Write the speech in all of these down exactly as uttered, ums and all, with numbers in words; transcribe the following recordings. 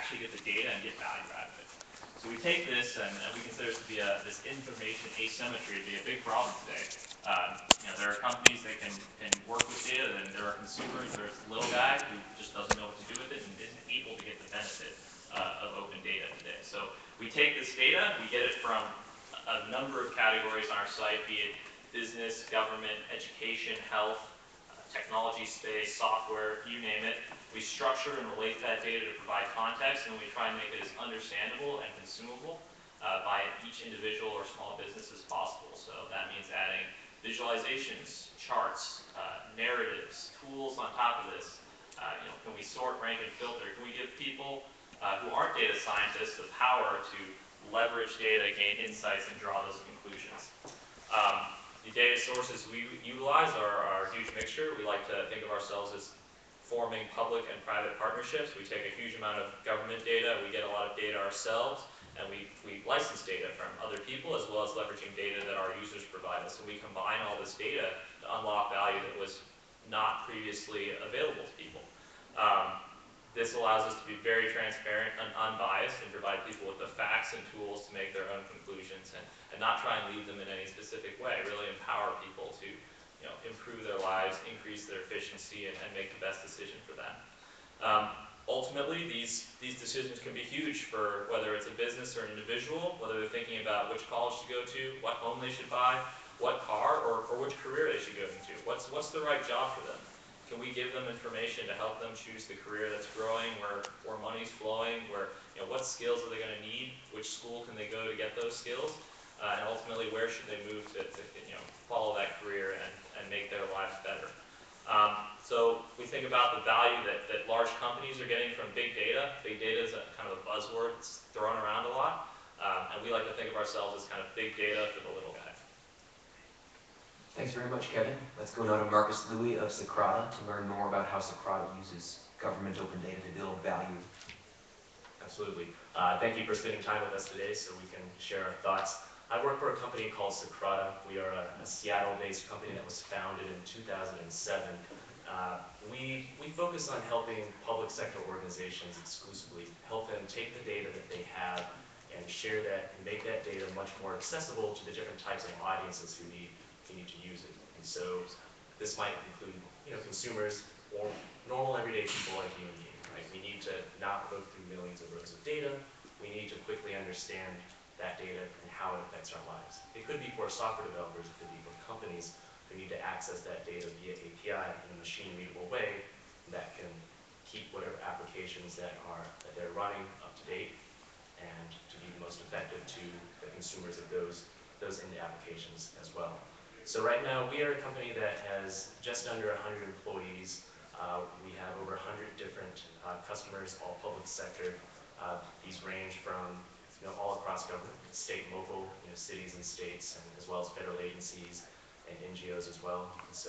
actually get the data and get value out of it. So we take this, and, and we consider this to be a, this information asymmetry to be a big problem today. Um, you know, there are companies that can, can work with data, and there are consumers, there's the little guy who just doesn't know what to do with it and isn't able to get the benefit uh, of open data today. So we take this data, we get it from a number of categories on our site, be it business, government, education, health, uh, technology space, software, you name it. We structure and relate that data to provide context, and we try and make it as understandable and consumable uh, by each individual or small business as possible. So that means adding visualizations, charts, uh, narratives, tools on top of this. Uh, you know, can we sort, rank, and filter? Can we give people uh, who aren't data scientists the power to leverage data, gain insights, and draw those conclusions? Um, the data sources we utilize are, are a huge mixture. We like to think of ourselves as forming public and private partnerships. We take a huge amount of government data, we get a lot of data ourselves, and we, we license data from other people as well as leveraging data that our users provide us. So we combine all this data to unlock value that was not previously available to people. Um, this allows us to be very transparent and unbiased and provide people with the facts and tools to make their own conclusions and, and not try and lead them in any specific way, really empower people to you know, improve their lives, increase their efficiency, and, and make the best decision for them. Um, ultimately, these, these decisions can be huge for whether it's a business or an individual, whether they're thinking about which college to go to, what home they should buy, what car, or, or which career they should go into. What's, what's the right job for them? Can we give them information to help them choose the career that's growing, where, where money's flowing, where, you know, what skills are they going to need, which school can they go to get those skills, uh, and ultimately where should they move to, to you know, follow that career and, and make their lives better. Um, so we think about the value that, that large companies are getting from big data. Big data is a, kind of a buzzword that's thrown around a lot, um, and we like to think of ourselves as kind of big data for the little guy. Thanks very much, Kevin. Let's go now to Marcus Louie of Socrata to learn more about how Socrata uses government open data to build value. Absolutely. Uh, thank you for spending time with us today so we can share our thoughts. I work for a company called Socrata. We are a, a Seattle-based company that was founded in two thousand seven. Uh, we, we focus on helping public sector organizations exclusively, help them take the data that they have and share that and make that data much more accessible to the different types of audiences who need who need to use it. And so this might include, you know, consumers or normal everyday people like you and me, right? We need to not go through millions of rows of data. We need to quickly understand that data and how it affects our lives. It could be for software developers, it could be for companies who need to access that data via A P I in a machine-readable way that can keep whatever applications that are that they're running up to date and to be the most effective to the consumers of those those end applications as well. So right now, we are a company that has just under one hundred employees. Uh, we have over one hundred different uh, customers, all public sector. Uh, these range from you know, all across government, state and local, you know, cities and states, and as well as federal agencies and N G Os as well. And so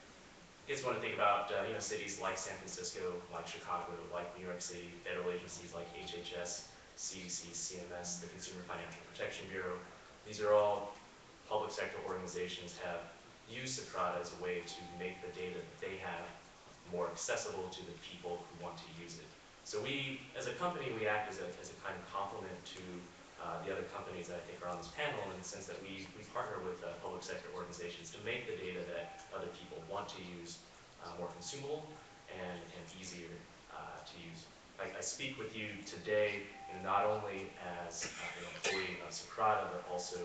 you guys want to think about uh, you know, cities like San Francisco, like Chicago, like New York City, federal agencies like H H S, C D C, C M S, the Consumer Financial Protection Bureau. These are all public sector organizations have used Socrata as a way to make the data that they have more accessible to the people who want to use it. So we, as a company, we act as a, as a kind of complement to uh, the other companies that I think are on this panel in the sense that we, we partner with uh, public sector organizations to make the data that other people want to use uh, more consumable and, and easier uh, to use. I, I speak with you today you know, not only as uh, an employee of Socrata, but also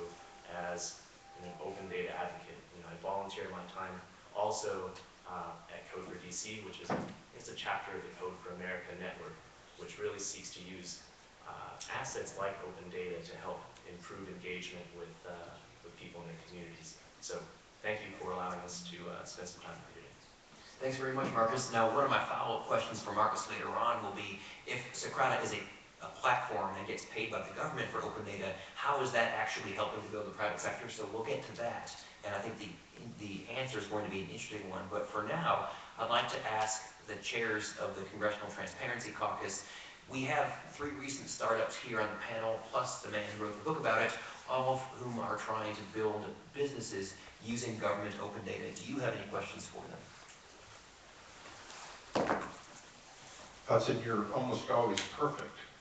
as an open data advocate. You know, I volunteer my time also uh, at Code for D C, which is a, it's a chapter of the Code for America network, which really seeks to use uh, assets like open data to help improve engagement with, uh, with people in their communities. So thank you for allowing us to uh, spend some time with you today. Thanks very much, Marcus. Now, one of my follow-up questions for Marcus later on will be, if Socrata is a a platform and gets paid by the government for open data, how is that actually helping to build the private sector? So we'll get to that. And I think the, the answer is going to be an interesting one. But for now, I'd like to ask the chairs of the Congressional Transparency Caucus. We have three recent startups here on the panel, plus the man who wrote the book about it, all of whom are trying to build businesses using government open data. Do you have any questions for them? Hudson, you're almost always perfect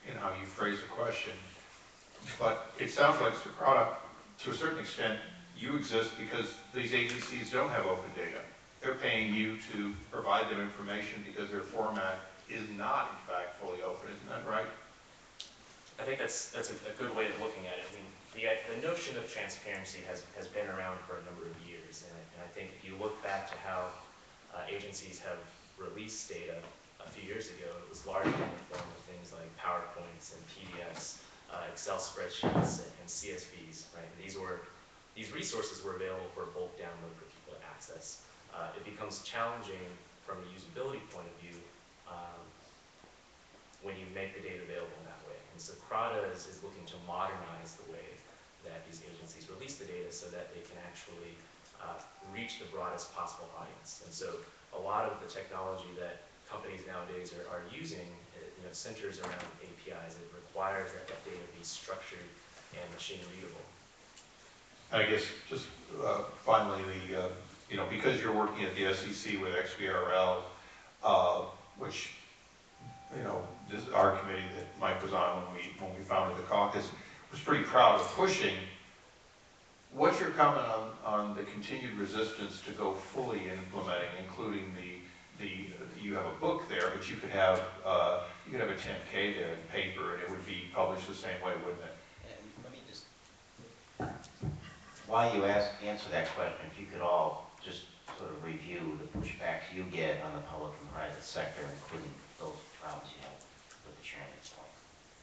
in how you phrase the question, but it sounds like Socrata, to a certain extent, you exist because these agencies don't have open data. They're paying you to provide them information because their format is not, in fact, fully open. Isn't that right? I think that's that's a, a good way of looking at it. I mean, the, the notion of transparency has, has been around for a number of years, and I, and I think if you look back to how uh, agencies have released data a few years ago, it was largely in the form of things like PowerPoints and P D Fs, uh, Excel spreadsheets, and, and C S Vs. Right? And these were these resources were available for bulk download for people to access. Uh, it becomes challenging from a usability point of view um, when you make the data available in that way. And so Socrata is, is looking to modernize the way that these agencies release the data so that they can actually uh, reach the broadest possible audience. And so a lot of the technology that companies nowadays are, are using it, you know, centers around A P Is. It requires that that data be structured and machine readable. I guess just uh, finally, the uh, you know, because you're working at the S E C with X B R L, uh, which you know, this our committee that Mike was on when we when we founded the caucus was pretty proud of pushing. What's your comment on on the continued resistance to go fully implementing, including the the you have a book there, but you could have uh, you could have a ten K there in paper, and it would be published the same way, wouldn't it? And let me just, while you ask answer that question, if you could all just sort of review the pushbacks you get on the public and private sector, including those problems you have with the chairman's point.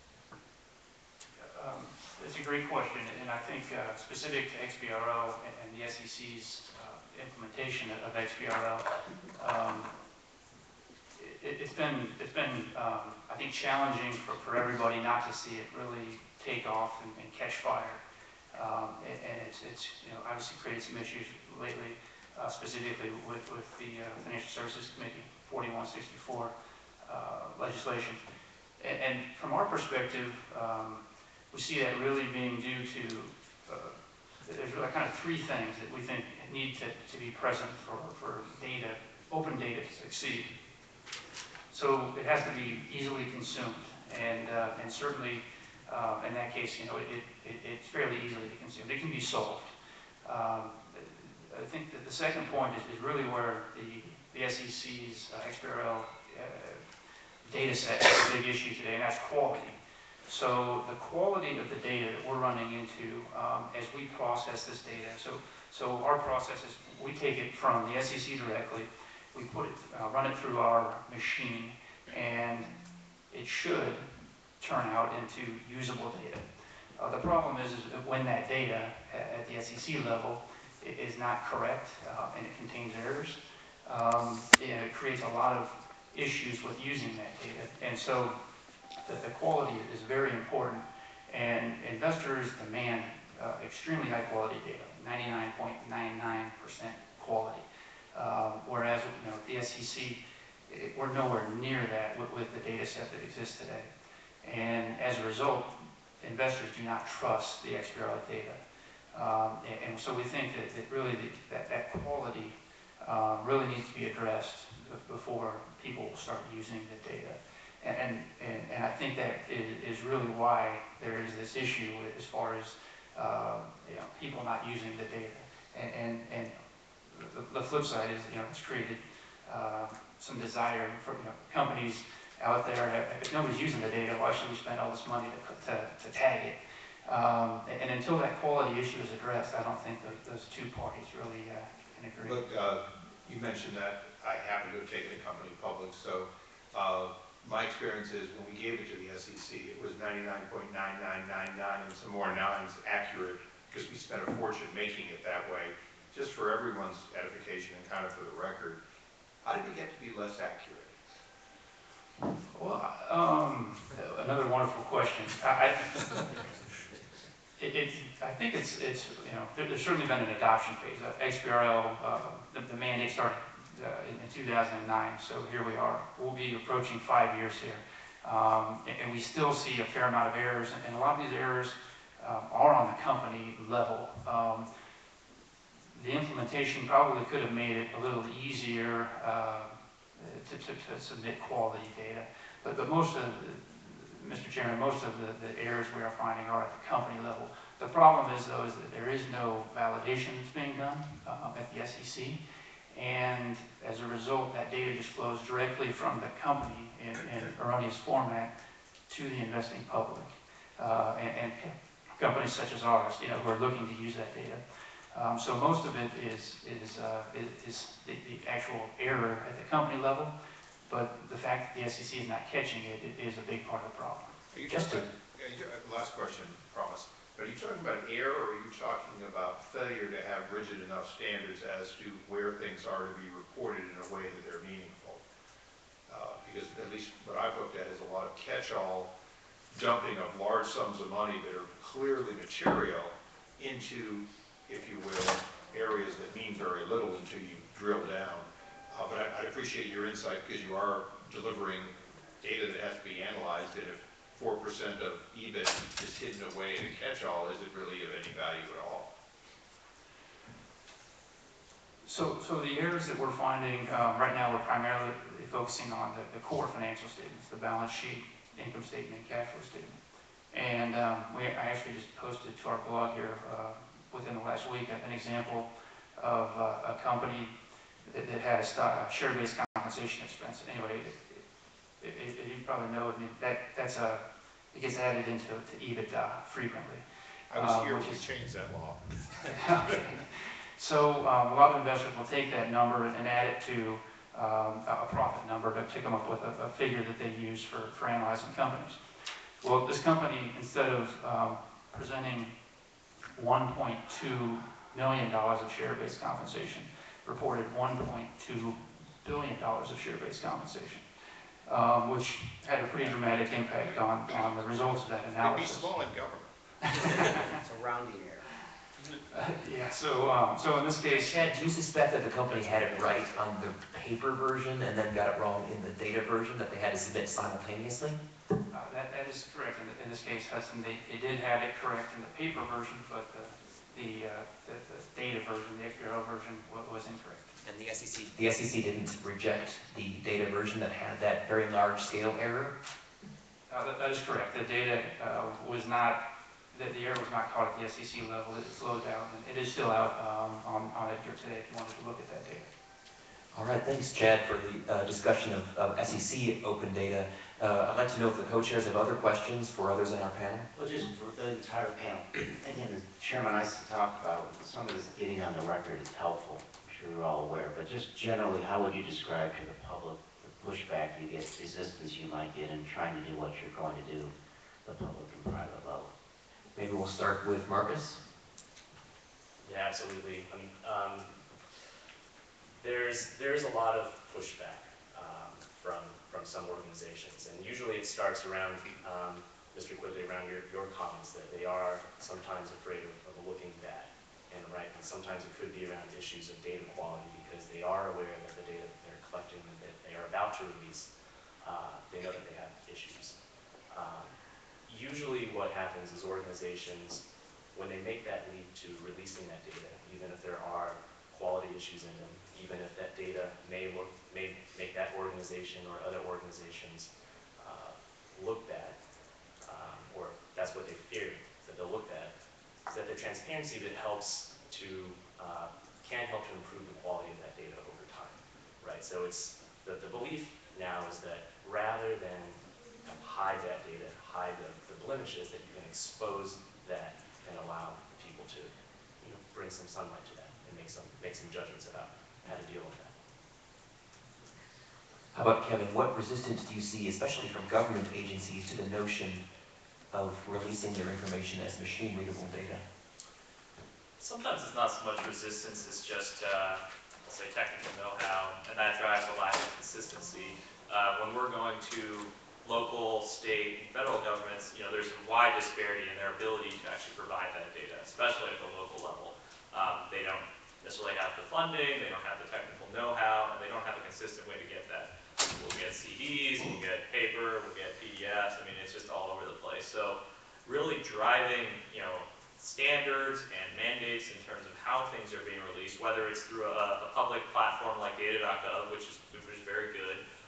Um, it's a great question, and I think uh, specific to X B R L and, and the S E C's uh, implementation of X B R L, um, it, it's been it's been um, I think challenging for, for everybody not to see it really take off and, and catch fire, um, and, and it's it's you know obviously created some issues lately, uh, specifically with with the uh, Financial Services Committee forty-one sixty-four uh, legislation, and, and from our perspective. Um, We see that really being due to, uh, there's really kind of three things that we think need to, to be present for, for data, open data to succeed. So it has to be easily consumed, and, uh, and certainly uh, in that case, you know, it, it, it's fairly easily consumed. It can be solved. Um, I think that the second point is, is really where the, the S E C's uh, X B R L uh, data set is a big issue today, and that's quality. So the quality of the data that we're running into um, as we process this data, so so our process is we take it from the S E C directly, we put it, uh, run it through our machine, and it should turn out into usable data. Uh, the problem is, is that when that data at the S E C level is not correct uh, and it contains errors, um, and it creates a lot of issues with using that data, and so. That the quality is very important, and investors demand uh, extremely high quality data, ninety-nine point nine nine percent quality. Uh, whereas, you know, the S E C, it, we're nowhere near that with, with the data set that exists today. And as a result, investors do not trust the X B R L data. Um, and, and so we think that, that really the, that, that quality uh, really needs to be addressed before people will start using the data. And, and, and I think that is, is really why there is this issue as far as uh, you know, people not using the data. And, and, and the, the flip side is, you know, it's created uh, some desire for you know, companies out there. If nobody's using the data, why should we spend all this money to, to, to tag it? Um, and until that quality issue is addressed, I don't think those, those two parties really uh, can agree. Look, uh, you mentioned that I happen to have taken the company public, so. Uh, My experience is when we gave it to the S E C, it was ninety-nine point nine nine nine nine and some more nines accurate because we spent a fortune making it that way. Just for everyone's edification and kind of for the record, how did it get to be less accurate? Well, um, another wonderful question. I, I, it, it, I think it's, it's you know, there, there's certainly been an adoption phase. Uh, X B R L, uh, the, the mandate started Uh, in, in two thousand nine, so here we are. We'll be approaching five years here, um, and, and we still see a fair amount of errors, and, and a lot of these errors um, are on the company level. Um, the implementation probably could have made it a little easier uh, to, to, to submit quality data, but, but most of the, Mister Chairman, most of the, the errors we are finding are at the company level. The problem is, though, is that there is no validation that's being done um, at the S E C, and as a result, that data just flows directly from the company in, in erroneous format to the investing public, uh, and, and companies such as ours, you know, who are looking to use that data. Um, so most of it is is uh, is, is the, the actual error at the company level, but the fact that the S E C is not catching it, it is a big part of the problem. Are you talking about, yeah, you- uh, last question, promise. Are you talking about error, or are you talking about failure to have rigid enough standards as to where things are to be reported in a way that they're meaningful? Uh, because at least what I've looked at is a lot of catch-all dumping of large sums of money that are clearly material into, if you will, areas that mean very little until you drill down. Uh, but I, I'd appreciate your insight, because you are delivering data that has to be analyzed, and if four percent of E B I T is hidden away in a catch-all, is it really of any value at all? So, so the areas that we're finding, um, right now, we're primarily focusing on the, the core financial statements, the balance sheet, income statement, and cash flow statement. And um, we, I actually just posted to our blog here uh, within the last week an example of uh, a company that, that has uh, share-based compensation expense. Anyway, it, it, it, you probably know, I mean, that, that's a, it gets added into to EBITDA frequently. I was Um, here which when we is- changed that law. Okay. So um, a lot of investors will take that number and add it to um, a profit number to, to come up with a, a figure that they use for, for analyzing companies. Well, this company, instead of um, presenting one point two million dollars of share-based compensation, reported one point two billion dollars of share-based compensation, um, which had a pretty dramatic impact on, on the results of that It'd be analysis. small in government. It's a rounding error. Uh, yeah, so, um, so in this case, Chad, do you suspect that the company had it right on the paper version and then got it wrong in the data version that they had to submit simultaneously? Uh, that, that is correct. In, in this case, Hudson, they, they did have it correct in the paper version, but the, the, uh, the, the data version, the X B R O version, was, was incorrect. And the S E C, the S E C didn't reject the data version that had that very large scale error? Uh, that, that is correct. The data uh, was not, the, the error was not caught at the S E C level. It flowed out, and it is still out um, on, on EDGAR today if you wanted to look at that data. All right, thanks, Chad, for the uh, discussion of, of S E C open data. Uh, I'd like to know if the co-chairs have other questions for others in our panel. Well, just for the entire panel, again, as Chairman Issa talked about, some of this getting on the record is helpful. I'm sure you're all aware, but just generally, how would you describe to the public the pushback you get, resistance you might get in trying to do what you're going to do, the public and private level? Maybe we'll start with Marcus. Yeah, absolutely. I mean, um, there's there's a lot of pushback um, from from some organizations, and usually it starts around um, Mister Quigley, around your your comments that they are sometimes afraid of, of looking bad, and right, and sometimes it could be around issues of data quality because they are aware that the data that they're collecting and that they are about to release, uh, they know that they have issues. Um, usually, what happens is organizations, when they make that leap to releasing that data, even if there are quality issues in them, even if that data may look, may make that organization or other organizations uh, look bad, um, or that's what they fear that they'll look bad, is that the transparency that helps to, uh, can help to improve the quality of that data over time, right? So it's, the, the belief now is that rather than hide that data, hide the, the blemishes, that you can expose that and allow people to, you know, bring some sunlight to that and make some make some judgments about how to deal with that. How about Kevin? What resistance do you see, especially from government agencies, to the notion of releasing their information as machine-readable data? Sometimes it's not so much resistance, it's just, uh, let's say, technical know-how, and that drives a lack of consistency. Uh, when we're going to local, state, and federal governments, you know, there's a wide disparity in their ability to actually provide that data, especially at the local level. Um, they don't necessarily have the funding, they don't have the technical know-how, and they don't have a consistent way to get that. We'll get C Ds, we'll get paper, we'll get P D Fs, I mean, it's just all over the place. So really driving, you know, standards and mandates in terms of how things are being released, whether it's through a, a public platform like data dot gov, which is, which is very good,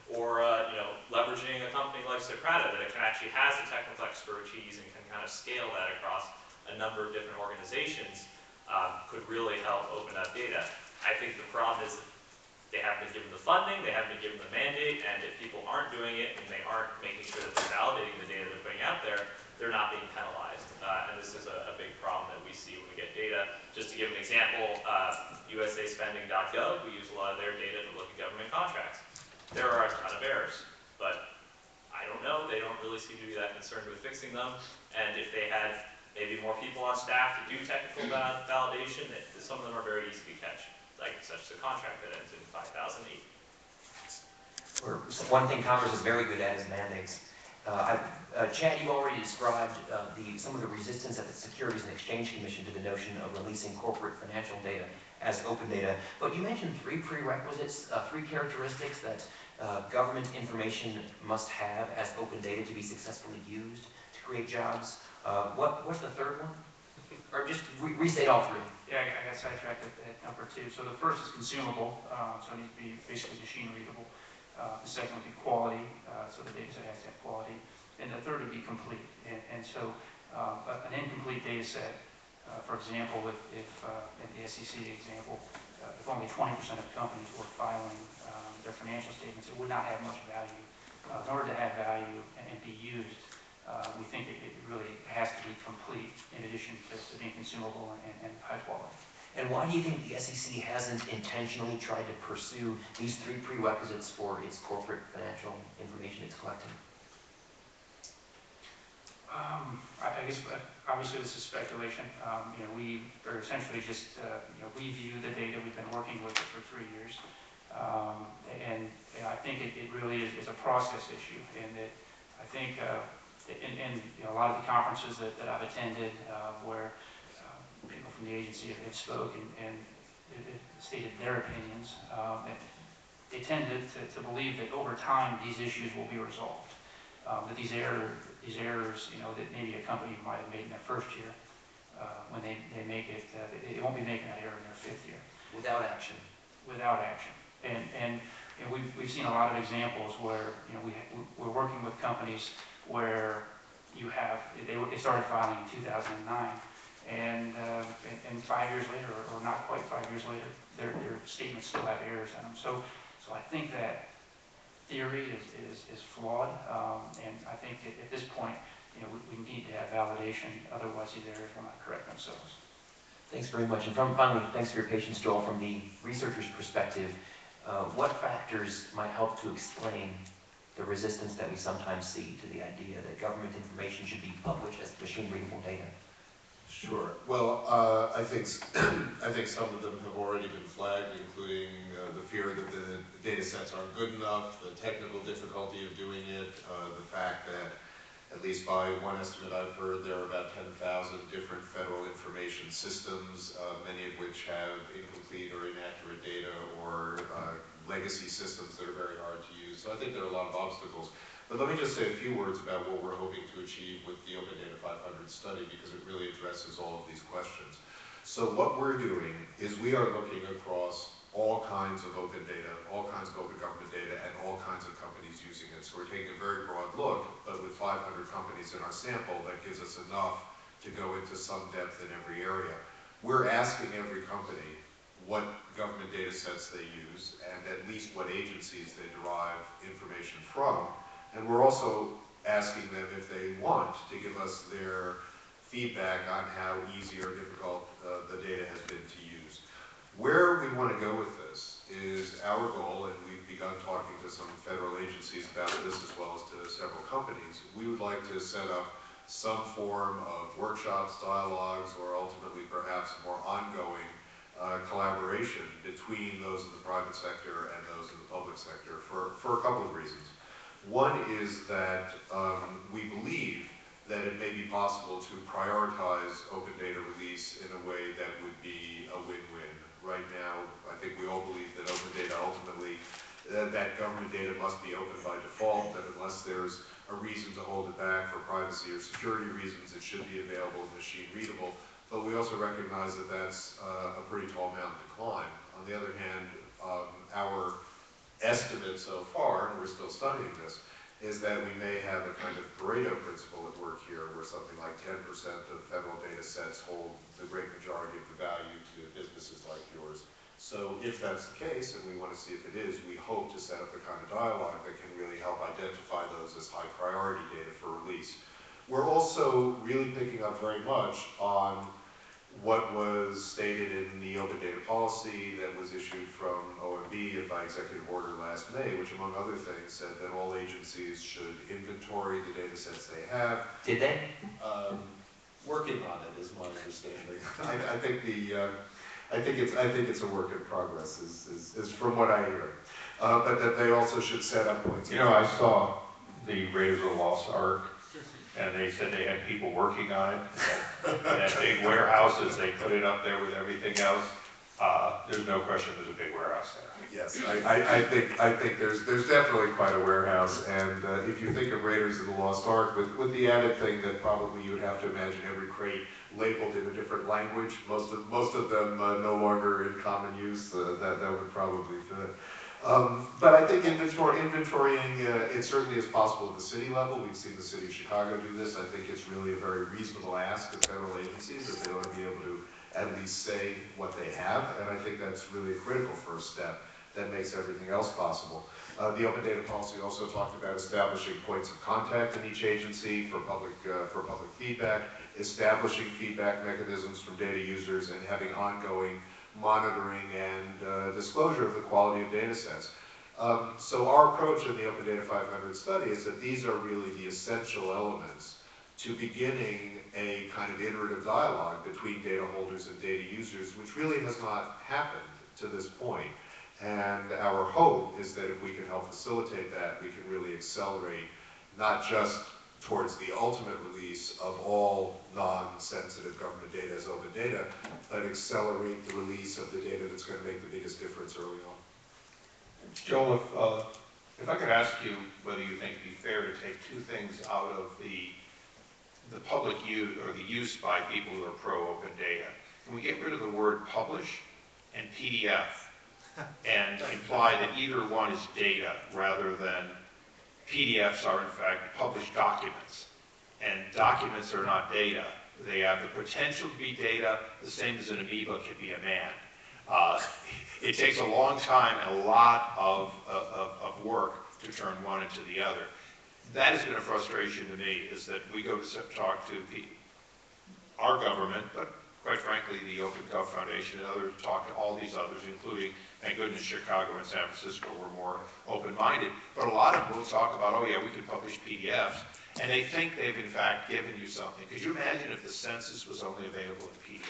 or uh, you know, leveraging a company like Socrata that it can actually has the technical expertise and can kind of scale that across a number of different organizations um, could really help open up data. I think the problem is they haven't been given the funding, they haven't been given the mandate, and if people aren't doing it and they aren't making sure that they're validating the data they're putting out there, they're not being penalized. Uh, and this is a, a big problem that we see when we get data. Just to give an example, uh, U S A spending dot gov, we use a lot of their data to look at government contracts. There are a ton of errors, but I don't know, they don't really seem to be that concerned with fixing them. And if they had maybe more people on staff to do technical val validation, that some of them are very easy to catch, like such as a contract that ends in five thousand eight. Or one thing Congress is very good at is mandates. Uh, I, uh, Chad, you already described uh, the, some of the resistance at the Securities and Exchange Commission to the notion of releasing corporate financial data as open data. But you mentioned three prerequisites, uh, three characteristics that uh, government information must have as open data to be successfully used to create jobs. Uh, what, what's the third one? Or just re restate all three. Yeah, I, I got sidetracked at, at number two. So the first is consumable, uh, so it needs to be basically machine readable. Uh, the second would be quality, uh, so the data set has to have quality. And the third would be complete. And, and so uh, an incomplete data set, uh, for example, if, if uh, in the S E C example, uh, if only twenty percent of companies were filing um, their financial statements, it would not have much value. Uh, in order to have value and, and be used, uh, we think it, it really has to be complete in addition to, to being consumable and, and high quality. And why do you think the S E C hasn't intentionally tried to pursue these three prerequisites for its corporate financial information it's collecting? Um, I, I guess, obviously this is speculation. Um, you know, we are essentially just, uh, you know, we view the data, we've been working with it for three years. Um, and, and I think it, it really is, is a process issue. And that I think, uh, in, in you know, a lot of the conferences that, that I've attended, uh, where people from the agency have spoken and, and it, it stated their opinions. Um, and they tended to, to believe that over time these issues will be resolved. Um, that these error, these errors, you know, that maybe a company might have made in their first year, uh, when they, they make it, uh, they, they won't be making that error in their fifth year. Without action. Without action. And, and you know, we've, we've seen a lot of examples where, you know, we, we're working with companies where you have, they, they started filing in two thousand nine. And, uh, and, and five years later, or, or not quite five years later, their, their statements still have errors in them. So, so I think that theory is, is, is flawed, um, and I think at, at this point, you know, we, we need to have validation, otherwise these errors will not correct themselves. Thanks very much. And from, finally, thanks for your patience, Joel. From the researcher's perspective, uh, what factors might help to explain the resistance that we sometimes see to the idea that government information should be published as machine-readable data? Sure. Well, uh, I think I think some of them have already been flagged, including uh, the fear that the data sets aren't good enough, the technical difficulty of doing it, uh, the fact that, at least by one estimate I've heard, there are about ten thousand different federal information systems, uh, many of which have incomplete or inaccurate data or uh, legacy systems that are very hard to use. So I think there are a lot of obstacles. But let me just say a few words about what we're hoping to achieve with the Open Data five hundred study, because it really addresses all of these questions. So what we're doing is we are looking across all kinds of open data, all kinds of open government data, and all kinds of companies using it. So we're taking a very broad look, but with five hundred companies in our sample, that gives us enough to go into some depth in every area. We're asking every company what government data sets they use, and at least what agencies they derive information from. And we're also asking them if they want to give us their feedback on how easy or difficult uh, the data has been to use. Where we want to go with this is our goal, and we've begun talking to some federal agencies about this as well as to several companies. We would like to set up some form of workshops, dialogues, or ultimately perhaps more ongoing uh, collaboration between those in the private sector and those in the public sector for, for a couple of reasons. One is that um, we believe that it may be possible to prioritize open data release in a way that would be a win-win. Right now, I think we all believe that open data ultimately, uh, that government data must be open by default, that unless there's a reason to hold it back for privacy or security reasons, it should be available and machine readable. But we also recognize that that's uh, a pretty tall mountain to climb. On the other hand, um, our estimate so far, and we're still studying this, is that we may have a kind of Pareto principle at work here, where something like ten percent of federal data sets hold the great majority of the value to businesses like yours. So if that's the case, and we want to see if it is, we hope to set up the kind of dialogue that can really help identify those as high priority data for release. We're also really picking up very much on what was stated in the open data policy that was issued from O M B and by executive order last May, which among other things said that all agencies should inventory the data sets they have. Did they? Um, working on it is my understanding. I, I think the, uh, I think it's, I think it's a work in progress, is, is, is from what I hear. Uh, but that they also should set up points. You know, I saw the Raiders of the Lost Ark, and they said they had people working on it. They had big warehouses, they put it up there with everything else. Uh, there's no question there's a big warehouse there. Yes, I, I, I think I think there's there's definitely quite a warehouse, and uh, if you think of Raiders of the Lost Ark, with with the added thing that probably you would have to imagine every crate labeled in a different language, most of most of them uh, no longer in common use, uh, that that would probably fit. Um, but I think inventory, inventorying, uh, it certainly is possible at the city level. We've seen the city of Chicago do this. I think it's really a very reasonable ask of federal agencies that they ought to be able to at least say what they have, and I think that's really a critical first step that makes everything else possible. Uh, the open data policy also talked about establishing points of contact in each agency for public, uh, for public feedback, establishing feedback mechanisms from data users, and having ongoing monitoring and uh, disclosure of the quality of data sets. Um, so our approach in the Open Data five hundred study is that these are really the essential elements to beginning a kind of iterative dialogue between data holders and data users, which really has not happened to this point. And our hope is that if we can help facilitate that, we can really accelerate not just towards the ultimate release of all non-sensitive government data as open data, but accelerate the release of the data that's going to make the biggest difference early on. Joel, if, uh, if I could ask you whether you think it'd be fair to take two things out of the, the public use, or the use by people who are pro-open data. Can we get rid of the word publish and P D F and imply that either one is data rather than P D Fs are in fact published documents, and documents are not data. They have the potential to be data, the same as an amoeba could be a man. Uh, it takes a long time and a lot of, of, of work to turn one into the other. That has been a frustration to me, is that we go to talk to people, our government, but quite frankly the Open Gov Foundation and others, talk to all these others, including, thank goodness, Chicago and San Francisco were more open-minded, but a lot of them will talk about, oh yeah, we can publish P D Fs, and they think they've in fact given you something. Could you imagine if the census was only available in P D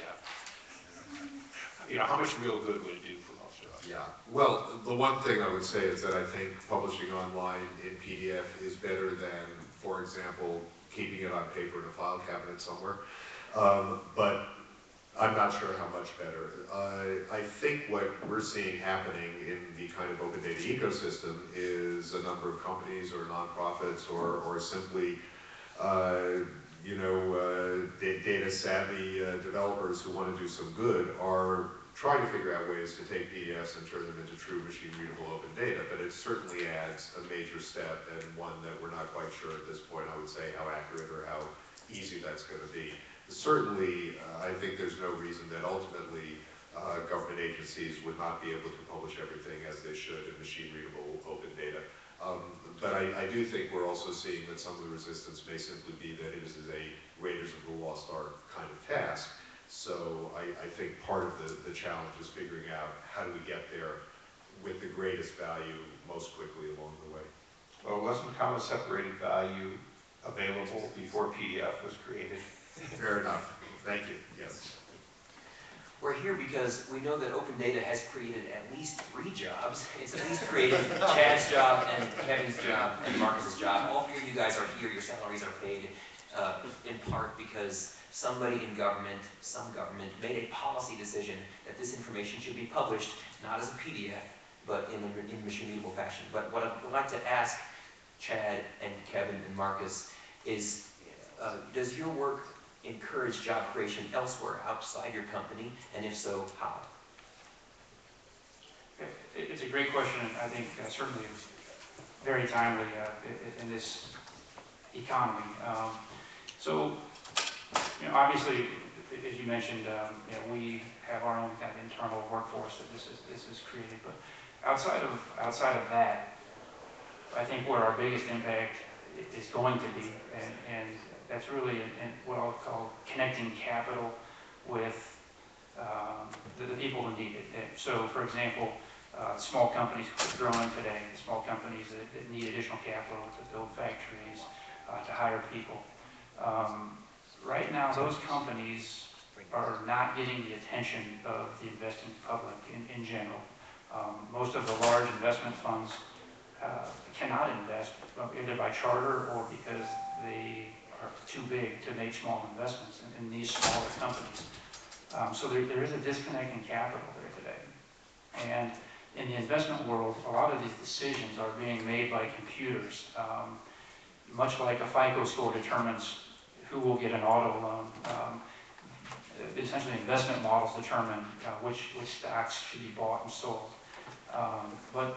F? You know, how much real good would it do for most of us? Yeah, well, the one thing I would say is that I think publishing online in P D F is better than, for example, keeping it on paper in a file cabinet somewhere, um, but I'm not sure how much better. Uh, I think what we're seeing happening in the kind of open data ecosystem is a number of companies or nonprofits or, or simply, uh, you know, uh, data savvy uh, developers who want to do some good are trying to figure out ways to take P D Fs and turn them into true machine readable open data, but it certainly adds a major step, and one that we're not quite sure at this point, I would say, how accurate or how easy that's going to be. Certainly, uh, I think there's no reason that ultimately uh, government agencies would not be able to publish everything as they should in machine-readable open data. Um, but I, I do think we're also seeing that some of the resistance may simply be that it is a Raiders of the Lost Ark kind of task. So I, I think part of the, the challenge is figuring out how do we get there with the greatest value most quickly along the way. Well, wasn't comma separated value available before P D F was created? Fair enough. Thank you. Yes. We're here because we know that open data has created at least three jobs. It's at least created Chad's job and Kevin's job and Marcus's job. All three of you guys are here. Your salaries are paid uh, in part because somebody in government, some government, made a policy decision that this information should be published, not as a P D F, but in a in machine-readable fashion. But what I would like to ask Chad and Kevin and Marcus is, uh, does your work encourage job creation elsewhere outside your company, and if so, how? It- It's a great question, and I think uh, certainly very timely uh, i- in this economy. Um, So, you know, obviously, as you mentioned, um, you know, we have our own kind of internal workforce that this is this is created. But outside of outside of that, I think where our biggest impact i- is going to be, and, and that's really in, in what I'll call connecting capital with um, the, the people who need it. And so, for example, uh, small companies growing today, small companies that, that need additional capital to build factories, uh, to hire people. Um, right now, those companies are not getting the attention of the investing public in, in general. Um, most of the large investment funds uh, cannot invest uh, either by charter or because they are too big to make small investments in, in these smaller companies. Um, so there, there is a disconnect in capital there today. And in the investment world, a lot of these decisions are being made by computers. Um, much like a FICO score determines who will get an auto loan. Um, essentially, investment models determine uh, which, which stocks should be bought and sold. Um, but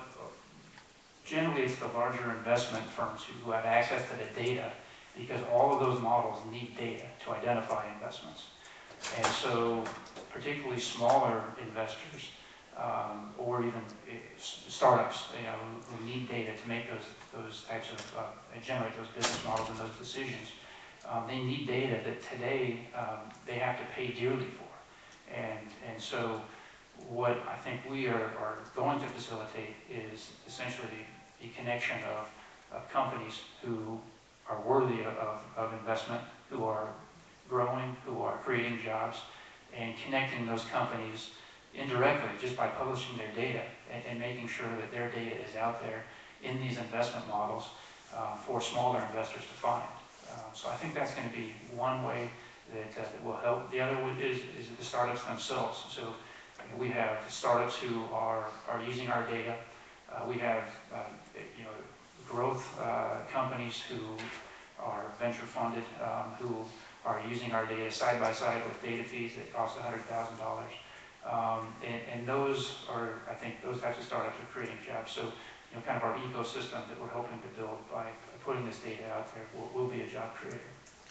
generally, it's the larger investment firms who, who have access to the data, because all of those models need data to identify investments. And so, particularly smaller investors, um, or even uh, startups, you know, who, who need data to make those those types of uh, generate those business models and those decisions. Um, they need data that today um, they have to pay dearly for. And and so, what I think we are, are going to facilitate is essentially the connection of, of companies who are worthy of, of investment, who are growing, who are creating jobs, and connecting those companies indirectly just by publishing their data and, and making sure that their data is out there in these investment models uh, for smaller investors to find. Uh, so I think that's going to be one way that, uh, that will help. The other is, is the startups themselves. So we have startups who are, are using our data. Uh, we have um, you know, growth uh, companies who are venture funded, um, who are using our data side by side with data fees that cost one hundred thousand dollars. Um, and, and those are, I think, those types of startups are creating jobs. So, you know, kind of our ecosystem that we're hoping to build by putting this data out there will, will be a job creator.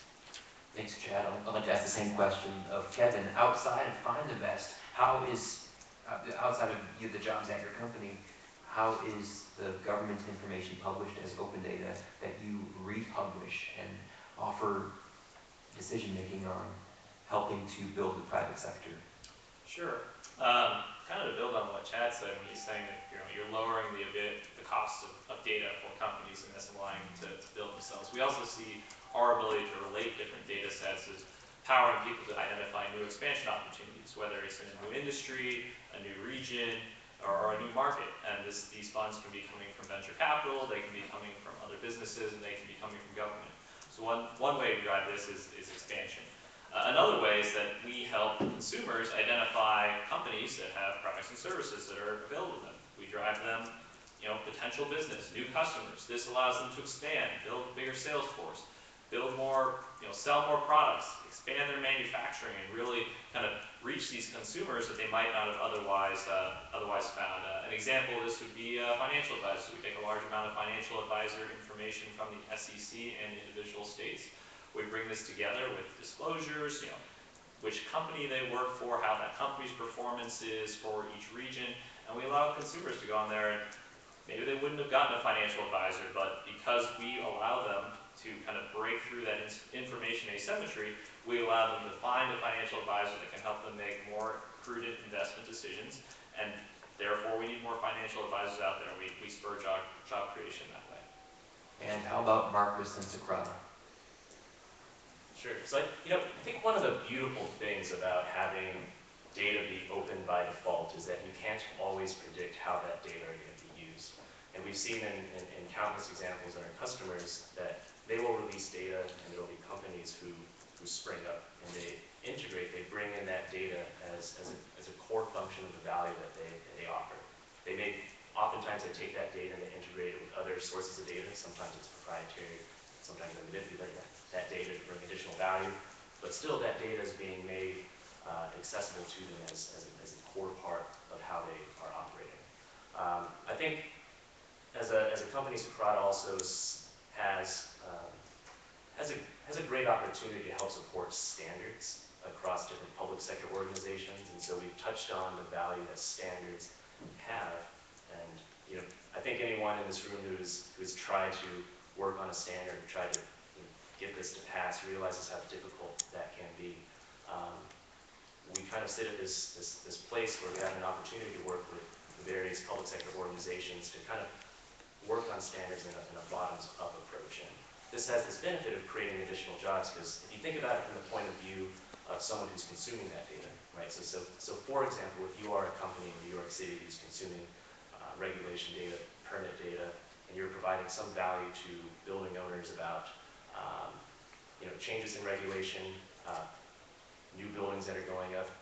Thanks, Chad. I'd I'd like to ask the same question of Kevin. Outside of Find the Best, how is, uh, outside of you, the jobs at your company, how is the government information published as open data that you republish and offer decision-making on helping to build the private sector? Sure. Um, kind of to build on what Chad said, when he's saying that you know, you're lowering the, a bit, the cost of, of data for companies and that's allowing them to, to build themselves. We also see our ability to relate different data sets as empowering people to identify new expansion opportunities, whether it's in a new industry, a new region, or, or a new market. And this, these funds can be coming from venture capital, they can be coming from other businesses, and they can be coming from government. So one, one way to drive this is, is expansion. Uh, another way is that we help consumers identify companies that have products and services that are available to them. We drive them, you know, potential business, new customers. This allows them to expand, build a bigger sales force, build more, you know, sell more products, expand their manufacturing, and really kind of reach these consumers that they might not have otherwise uh, otherwise found. Uh, an example of this would be uh, financial advisors. We take a large amount of financial advisor information from the S E C and individual states. We bring this together with disclosures, you know, which company they work for, how that company's performance is for each region, and we allow consumers to go on there and maybe they wouldn't have gotten a financial advisor, but because we allow them to kind of break through that information asymmetry, we allow them to find a financial advisor that can help them make more prudent investment decisions, and therefore we need more financial advisors out there. We, we spur job, job creation that way. And how about Marcus and Socrata? Sure. So, I, you know, I think one of the beautiful things about having data be open by default is that you can't always predict how that data are going to be used. And we've seen in, in, in countless examples in our customers that they will release data and there will be companies who, who spring up and they integrate, they bring in that data as, as, a, as a core function of the value that they, that they offer. They may, oftentimes they take that data and they integrate it with other sources of data. Sometimes it's proprietary, sometimes they manipulate that. that data to bring additional value, but still that data is being made uh, accessible to them as, as, a, as a core part of how they are operating. Um, I think as a, as a company, Socrata also s- has, um, has, a, has a great opportunity to help support standards across different public sector organizations. And so we've touched on the value that standards have. And you know, I think anyone in this room who's, who's tried to work on a standard, tried to you know, get this to pass, realizes how difficult that can be. Um, we kind of sit at this, this, this place where we have an opportunity to work with the various public sector organizations to kind of work on standards in a, in a bottoms-up approach. And this has this benefit of creating additional jobs, because if you think about it from the point of view of someone who's consuming that data, right? So, so, so for example, if you are a company in New York City who's consuming uh, regulation data, permit data, and you're providing some value to building owners about um, you know, changes in regulation, uh, new buildings that are going up,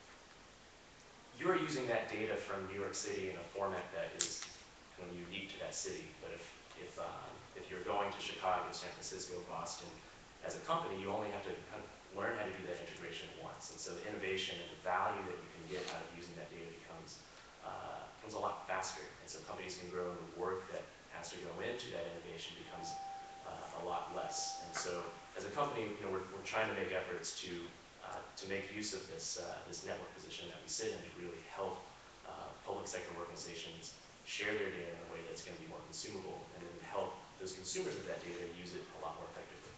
you're using that data from New York City in a format that is kind of unique to that city. But if, if, um, if you're going to Chicago, San Francisco, Boston, as a company, you only have to kind of learn how to do that integration once. And so the innovation and the value that you can get out of using that data becomes, uh, becomes a lot faster. And so companies can grow, and the work that has to go into that innovation becomes uh, a lot less. And so as a company, you know, we're, we're trying to make efforts to Uh, to make use of this, uh, this network position that we sit in to really help uh, public sector organizations share their data in a way that's going to be more consumable, and then help those consumers of that data use it a lot more effectively.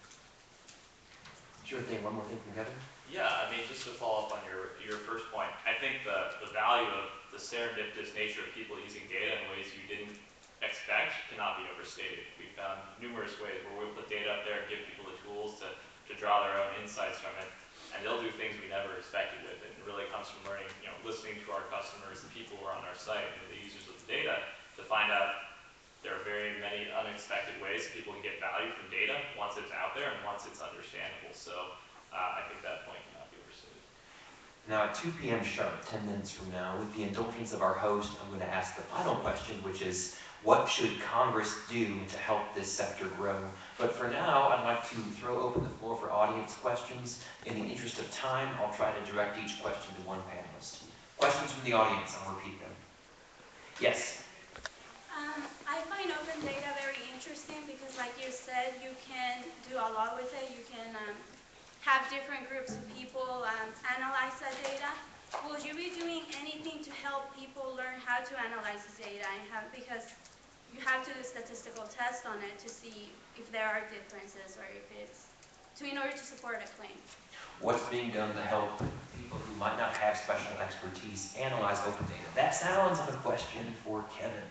Sure thing, one more thing from Kevin? Yeah, I mean, just to follow up on your, your first point, I think the, the value of the serendipitous nature of people using data in ways you didn't expect cannot be overstated. We've found numerous ways where we'll put data up there and give people the tools to, to draw their own insights from it. And they'll do things we never expected with it. It really comes from learning, you know, listening to our customers, the people who are on our site, and the users of the data, to find out there are very many unexpected ways people can get value from data once it's out there and once it's understandable. So uh, I think that point cannot be overstated. Now at two p m sharp, ten minutes from now, with the indulgence of our host, I'm going to ask the final question, which is, what should Congress do to help this sector grow? But for now, I'd like to throw open the floor for audience questions. In the interest of time, I'll try to direct each question to one panelist. Questions from the audience, I'll repeat them. Yes? Um, I find open data very interesting because, like you said, you can do a lot with it. You can um, have different groups of people um, analyze that data. Will you be doing anything to help people learn how to analyze this data and have, because you have to do statistical tests on it to see if there are differences or if it's, to in order to support a claim. What's being done to help people who might not have special expertise analyze open data? That sounds like a question for Kevin.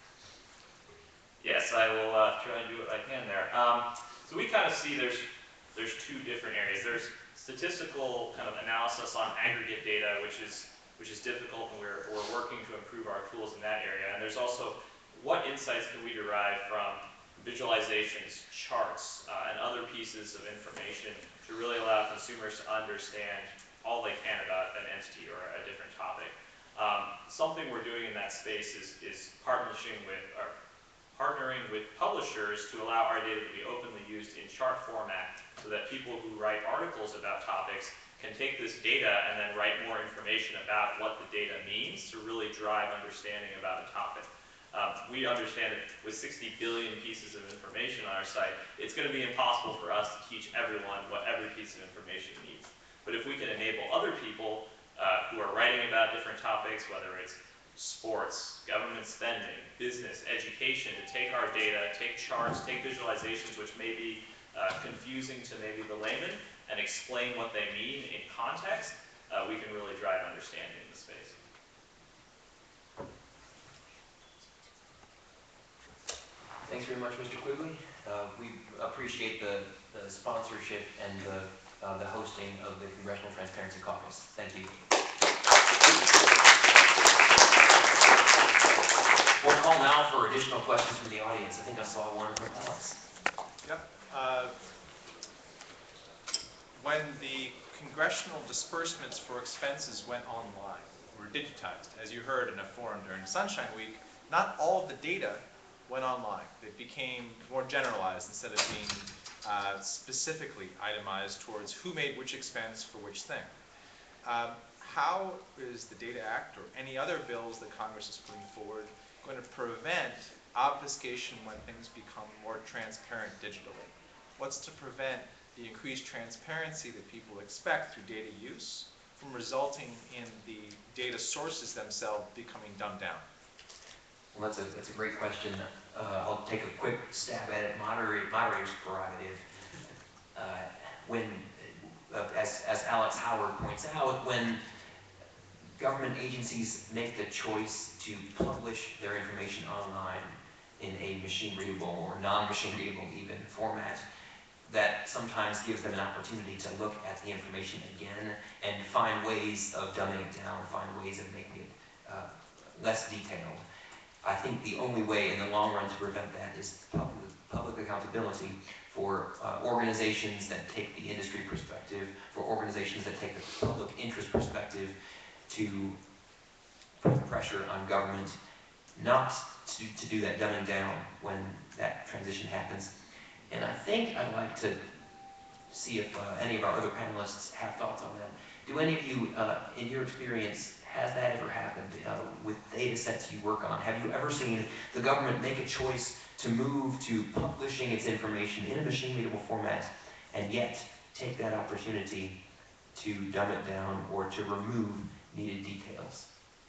Yes, I will uh, try and do what I can there. Um, so we kind of see there's there's two different areas. There's statistical kind of analysis on aggregate data, which is which is difficult, and we're we're working to improve our tools in that area. And there's also what insights can we derive from visualizations, charts, uh, and other pieces of information to really allow consumers to understand all they can about an entity or a different topic. Um, something we're doing in that space is, is partnering with our partnering with publishers to allow our data to be openly used in chart format so that people who write articles about topics can take this data and then write more information about what the data means to really drive understanding about a topic. Um, we understand that with sixty billion pieces of information on our site, it's going to be impossible for us to teach everyone what every piece of information means. But if we can enable other people uh, who are writing about different topics, whether it's sports, government spending, business, education, to take our data, take charts, take visualizations which may be uh, confusing to maybe the layman, and explain what they mean in context, uh, we can really drive understanding in the space. Thanks very much, Mister Quigley. Uh, we appreciate the, the sponsorship and the, uh, the hosting of the Congressional Transparency Caucus. Thank you. We'll call now for additional questions from the audience. I think I saw one from Alex. Yep. Uh, when the congressional disbursements for expenses went online, were digitized, as you heard in a forum during Sunshine Week, not all of the data went online. It became more generalized instead of being uh, specifically itemized towards who made which expense for which thing. Um, how is the Data Act or any other bills that Congress is putting forward going to prevent obfuscation when things become more transparent digitally? What's to prevent the increased transparency that people expect through data use from resulting in the data sources themselves becoming dumbed down? Well, that's a, that's a great question. Uh, I'll take a quick stab at it. Moderate, moderator's prerogative. Uh, when, uh, as, as Alex Howard points out, when government agencies make the choice to publish their information online in a machine readable or non-machine readable even format, that sometimes gives them an opportunity to look at the information again and find ways of dumbing it down, find ways of making it uh, less detailed. I think the only way in the long run to prevent that is public, public accountability for uh, organizations that take the industry perspective, for organizations that take the public interest perspective, to put pressure on government not to, to do that dumbing down when that transition happens. And I think I'd like to see if uh, any of our other panelists have thoughts on that. Do any of you, uh, in your experience, has that ever happened uh, with data sets you work on? Have you ever seen the government make a choice to move to publishing its information in a machine-readable format and yet take that opportunity to dumb it down or to remove needed details?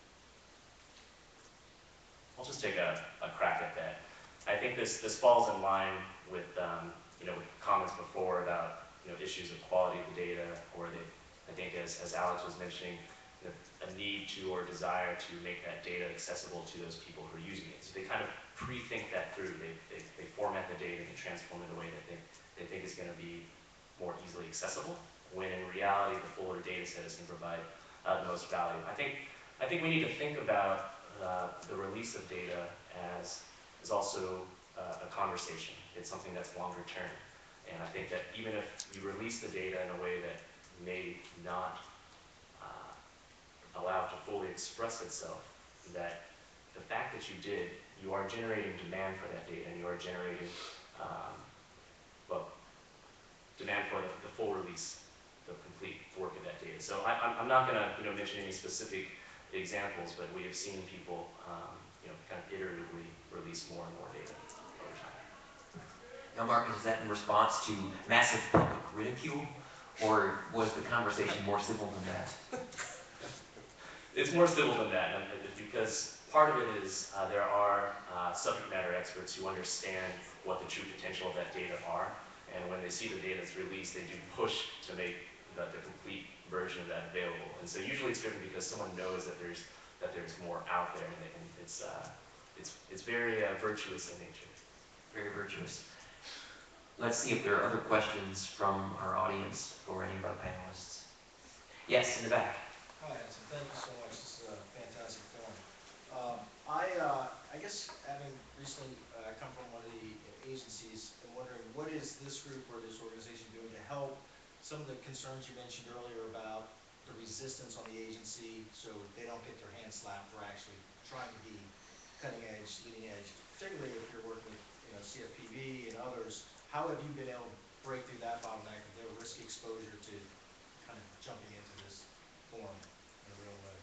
I'll just take a, a crack at that. I think this, this falls in line with, um, you know, with comments before about, you know, issues of quality of the data, or the, I think as, as Alex was mentioning, you know, a need to or desire to make that data accessible to those people who are using it. So they kind of pre-think that through. They, they, they format the data and transform it in a way that they, they think is going to be more easily accessible, when in reality the fuller data set is going to provide uh, the most value. I think, I think we need to think about uh, the release of data as, as also uh, a conversation. It's something that's longer term. And I think that even if you release the data in a way that may not uh, allow it to fully express itself, that the fact that you did, you are generating demand for that data, and you are generating, um, well, demand for the, the full release, the complete work of that data. So I, I'm, I'm not going to, you know, mention any specific examples, but we have seen people, um, you know, kind of iteratively release more and more data over time. Now, Marcus, is that in response to massive public ridicule, or was the conversation more civil than that? It's more civil than that, and because part of it is uh, there are uh, subject matter experts who understand what the true potential of that data are, and when they see the data that's released, they do push to make the, the complete version of that available. And so usually it's driven because someone knows that there's that there's more out there, and, they, and it's uh, it's it's very uh, virtuous in nature. Very virtuous. Let's see if there are other questions from our audience or any of our panelists. Yes, in the back. Hi, Edson. Thank you so much. This is a fantastic forum. Um, I, uh, I guess, having recently uh, come from one of the agencies, I'm wondering what is this group or this organization doing to help some of the concerns you mentioned earlier about the resistance on the agency, so they don't get their hands slapped for actually trying to be cutting edge, leading edge, particularly if you're working with, you know, C F P B and others. How have you been able to break through that bottleneck of their risky exposure to kind of jumping into this form in a real way?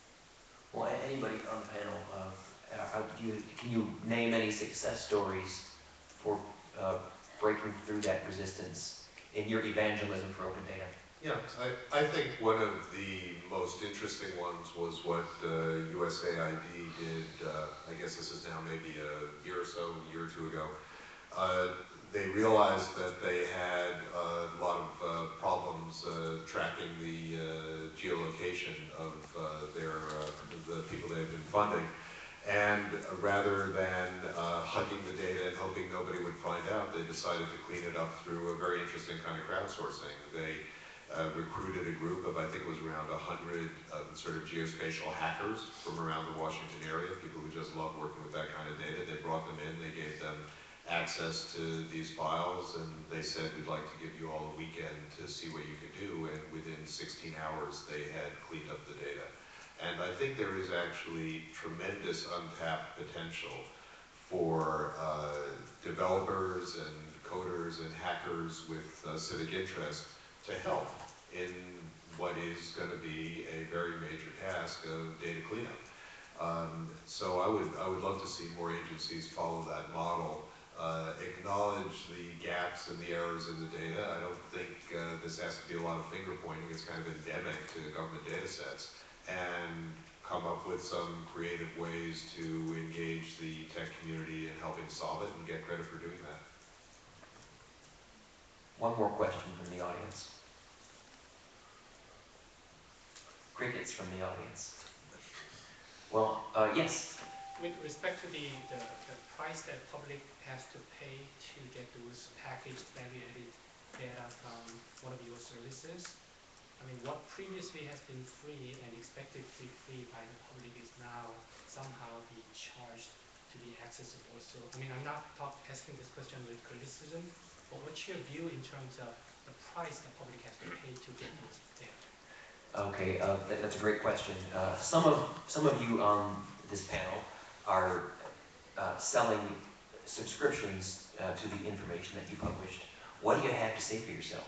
Well, anybody on the panel, uh, uh, do you, can you name any success stories for uh, breaking through that resistance in your evangelism for open data? Yeah, I, I think one of the most interesting ones was what uh, U S A I D did, uh, I guess this is now maybe a year or so, a year or two ago. Uh, they realized that they had a lot of uh, problems uh, tracking the uh, geolocation of uh, their uh, the people they had been funding, and uh, rather than uh, hugging the data and hoping nobody would find out, they decided to clean it up through a very interesting kind of crowdsourcing. They uh, recruited a group of, I think it was around a hundred uh, sort of geospatial hackers from around the Washington area, people who just love working with that kind of data. They brought them in, they gave them access to these files, and they said, we'd like to give you all a weekend to see what you could do, and within sixteen hours they had cleaned up the data. And I think there is actually tremendous untapped potential for uh, developers and coders and hackers with uh, civic interest to help in what is going to be a very major task of data cleanup. Um, so I would, I would love to see more agencies follow that model, uh, acknowledge the gaps and the errors in the data. I don't think uh, this has to be a lot of finger pointing. It's kind of endemic to government data sets, and come up with some creative ways to engage the tech community in helping solve it and get credit for doing that. One more question from the audience. Crickets from the audience. Well, uh, yes. With respect to the, the, the price that public has to pay to get those packaged value-added data from one of your services, I mean, what previously has been free and expected to be free by the public is now somehow being charged to be accessible. So, I mean, I'm not talk, asking this question with criticism, but what's your view in terms of the price the public has to pay to get those data? Okay, uh, that, that's a great question. Uh, some of some of you on this panel are uh, selling subscriptions uh, to the information that you published. What do you have to say for yourself?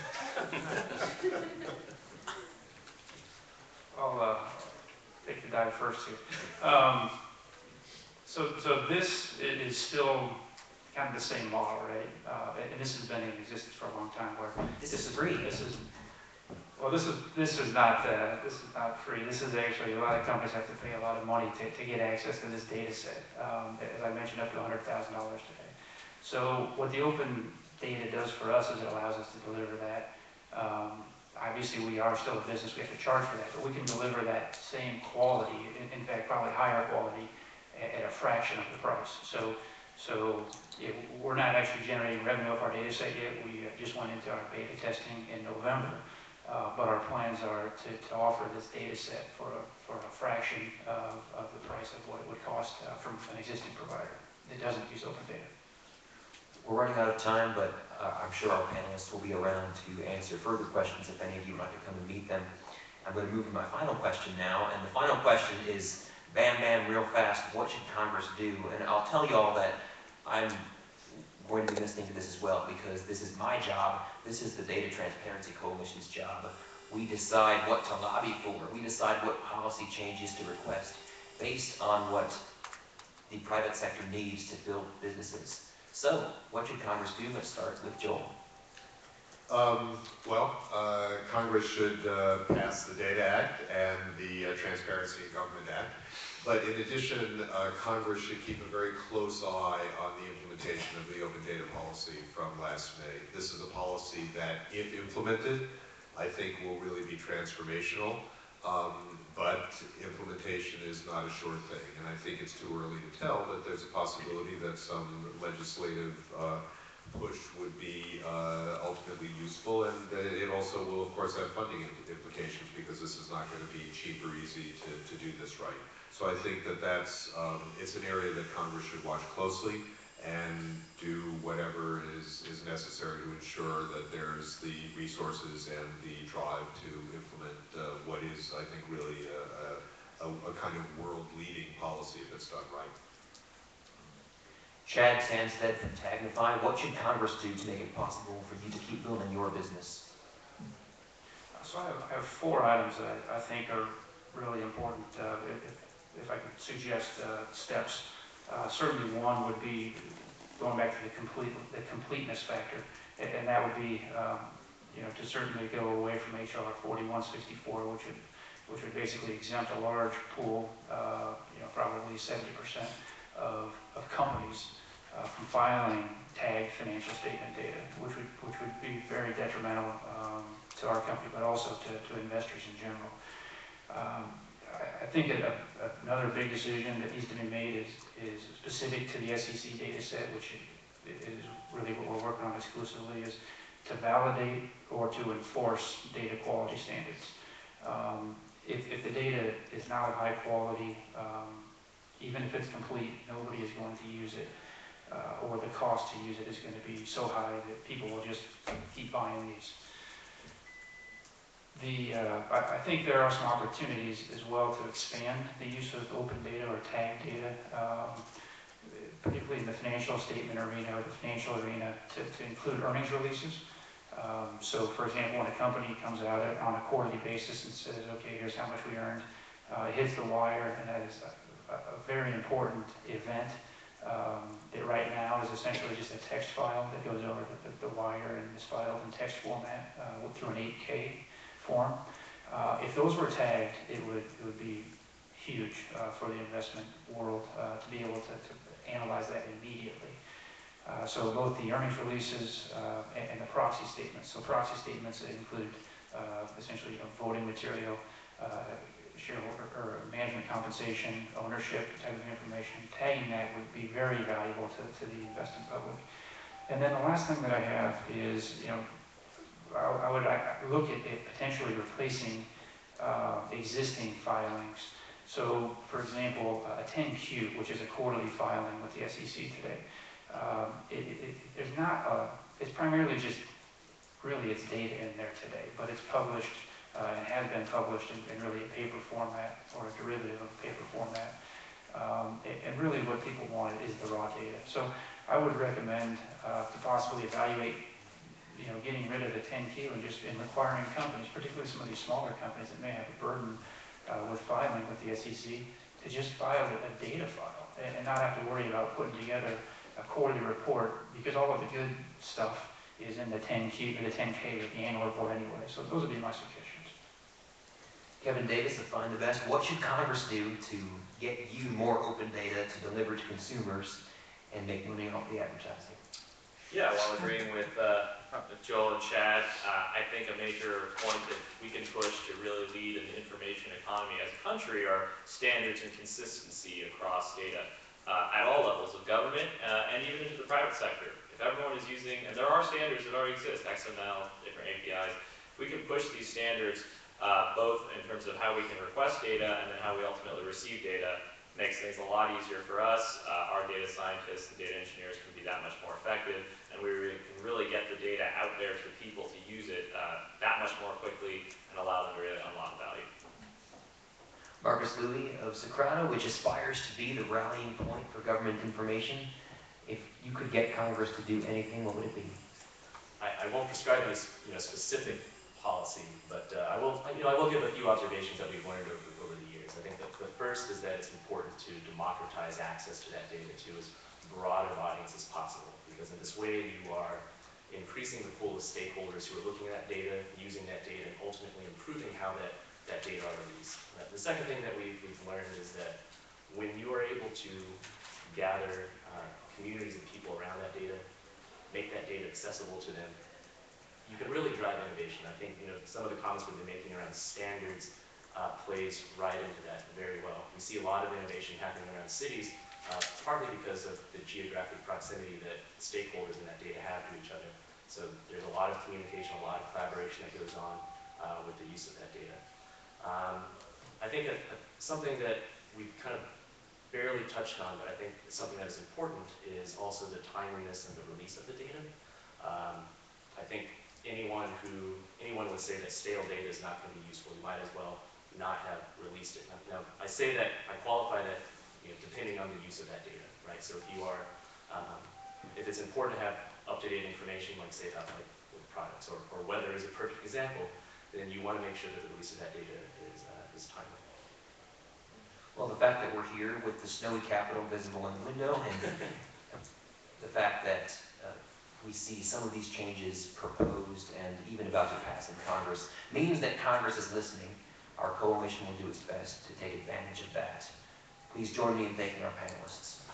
I'll uh, take the dive first here. Um, so, so this is still kind of the same model, right? Uh, and this has been in existence for a long time. Where This is free. This is well, this is this is not uh, this is not free. This is actually a lot of companies have to pay a lot of money to, to get access to this data set. Um, as I mentioned, up to one hundred thousand dollars today. So what the open data does for us is it allows us to deliver that. Um, obviously, we are still a business; we have to charge for that, but we can deliver that same quality. In, in fact, probably higher quality at, at a fraction of the price. So. So yeah, we're not actually generating revenue off our data set yet. We just went into our beta testing in November. Uh, but our plans are to, to offer this data set for a, for a fraction of, of the price of what it would cost uh, from an existing provider that doesn't use open data. We're running out of time, but uh, I'm sure our panelists will be around to answer further questions if any of you would like to come and meet them. I'm going to move to my final question now, and the final question is, bam, bam, real fast, what should Congress do? And I'll tell you all that I'm going to be listening to this as well, because this is my job. This is the Data Transparency Coalition's job. We decide what to lobby for. We decide what policy changes to request based on what the private sector needs to build businesses. So, what should Congress do? Let's start with Joel. Um, well, uh, Congress should uh, pass the Data Act and the uh, Transparency in Government Act. But in addition, uh, Congress should keep a very close eye on the implementation of the open data policy from last May. This is a policy that, if implemented, I think will really be transformational. Um, but implementation is not a sure thing, and I think it's too early to tell, but there's a possibility that some legislative uh, push would be uh, ultimately useful, and it also will, of course, have funding implications, because this is not going to be cheap or easy to, to do this right. So I think that that's, um, it's an area that Congress should watch closely and do whatever is, is necessary to ensure that there's the resources and the drive to implement uh, what is, I think, really a, a, a kind of world-leading policy if it's done right. Chad Sanstead from Tagnify, what should Congress do to make it possible for you to keep building your business? So I have, I have four items that I, I think are really important. Uh, if, if I could suggest uh, steps, uh, certainly one would be going back to the complete, the completeness factor, and, and that would be, um, you know, to certainly go away from H R forty-one sixty-four, which would, which would basically exempt a large pool, uh, you know, probably seventy percent of, of companies uh, from filing tagged financial statement data, which would, which would be very detrimental um, to our company, but also to, to investors in general. Um, I think a, a, another big decision that needs to be made is, is specific to the S E C data set, which is really what we're working on exclusively, is to validate or to enforce data quality standards. Um, if, if the data is not of high quality, um, even if it's complete, nobody is going to use it, uh, or the cost to use it is going to be so high that people will just keep buying these. The, uh, I, I think there are some opportunities as well to expand the use of open data or tagged data, um, particularly in the financial statement arena or the financial arena, to, to include earnings releases. Um, so, for example, when a company comes out on a quarterly basis and says, okay, here's how much we earned, Uh, it hits the wire, and that is a, a, a very important event. Um, it right now is essentially just a text file that goes over the, the, the wire and is filed in text format uh, through an eight K form. Uh, if those were tagged, it would it would be huge uh, for the investment world uh, to be able to, to analyze that immediately. Uh, so both the earnings releases uh, and, and the proxy statements. So proxy statements include uh, essentially you know, voting material, uh, shareholder or management compensation, ownership type of information. Tagging that would be very valuable to, to the investing public. And then the last thing that I have is, you know, I, I would I look at it potentially replacing uh, existing filings. So, for example, a ten Q, which is a quarterly filing with the S E C today, um, it, it, it, there's not a, it's primarily just, really it's data in there today, but it's published uh, and has been published in, in really a paper format or a derivative of paper format. Um, and, and really what people want is the raw data. So I would recommend uh, to possibly evaluate you know, getting rid of the ten Q and just in requiring companies, particularly some of these smaller companies that may have a burden uh, with filing with the S E C, to just file a, a data file and, and not have to worry about putting together a quarterly report, because all of the good stuff is in the ten Q, the ten K with the annual report anyway. So those would be my suggestions. Kevin Davis of Find the Best, what should Congress do to get you more open data to deliver to consumers and make money off the advertising? Yeah, while agreeing with, uh, with Joel and Chad, uh, I think a major point that we can push to really lead in the information economy as a country are standards and consistency across data uh, at all levels of government uh, and even into the private sector. If everyone is using, and there are standards that already exist, X M L, different A P Is, if we can push these standards uh, both in terms of how we can request data and then how we ultimately receive data, makes things a lot easier for us. Uh, our data scientists and data engineers can be that much more effective, and we really, can really get the data out there to people to use it uh, that much more quickly and allow them to really unlock value. Marcus Louie of Socrata, which aspires to be the rallying point for government information. If you could get Congress to do anything, what would it be? I, I won't prescribe any you know, specific policy, but uh, I will you know, I will give a few observations that we've learned over, over the years. I think that the first is that it's important to democratize access to that data to as broad an audience as possible, because in this way you are increasing the pool of stakeholders who are looking at that data, using that data, and ultimately improving how that, that data are released. Uh, the second thing that we've, we've learned is that when you are able to gather uh, communities of people around that data, make that data accessible to them, you can really drive innovation. I think you know some of the comments we've been making around standards uh, plays right into that very well. We see a lot of innovation happening around cities, uh, partly because of the geographic proximity that stakeholders in that data have to each other. So there's a lot of communication, a lot of collaboration that goes on uh, with the use of that data. Um, I think that something that we've kind of barely touched on, but I think something that is important, is also the timeliness and the release of the data. Um, I think anyone who, anyone would say that stale data is not going to be useful. You might as well not have released it. Now, now I say that, I qualify that you know, depending on the use of that data, right? So if you are, um, if it's important to have up-to-date information, like say about like with products, or, or weather is a perfect example, then you want to make sure that the release of that data is, uh, is timely. Well, the fact that we're here with the snowy Capitol visible in the window, and the fact that uh, we see some of these changes proposed and even about to pass in Congress means that Congress is listening. Our coalition will do its best to take advantage of that. Please join me in thanking our panelists.